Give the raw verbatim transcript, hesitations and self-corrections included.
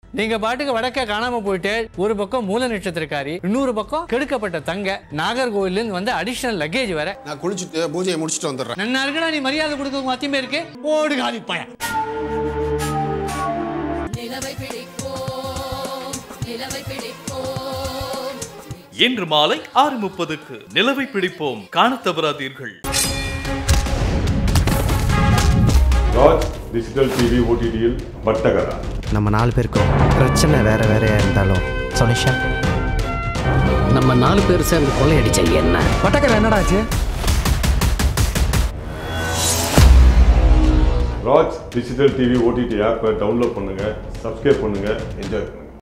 நீங்க பாட்டுக்கு வடக்க காணாம போயிட்டு ஒரு பக்கம் மூல நட்சத்திரக்காரி, இன்னொரு பக்கம் கெடுக்கப்பட்ட தங்க, நாகர்கோவில்ல இருந்து வந்து அடிஷனல் லக்கேஜ் வேற. நான் குளிச்சுட்டு பூஜையை முடிச்சுட்டு வந்துடுறேன். நன்னா இருக்குடா, நீ மரியாதை கொடுக்க அத்தியமே இருக்கு. ஓடு காலி பையன். நிலவை பிடிப்போம், நிலவை பிடிப்போம். இன்று மாலை ஆறு முப்பதுக்கு நிலவை பிடிப்போம் காண தவறாதீர்கள். ராஜ் டிஜிட்டல் டிவி ஓடிடியில் பட்டகரா. நம்ம நாலு பேருக்கும் பிரச்சனை வேற வேறையா இருந்தாலும் சொனிஷா, நம்ம நாலு பேர் சேர்ந்து கொள்ளையடிச்ச என்ன பட்டகரா என்னடா ஆச்சு? ராஜ் டிஜிட்டல் டிவி ஓடிடி ஆப்பை டவுன்லோட் பண்ணுங்க, சப்ஸ்கிரைப் பண்ணுங்க, என்ஜாய் பண்ணுங்க.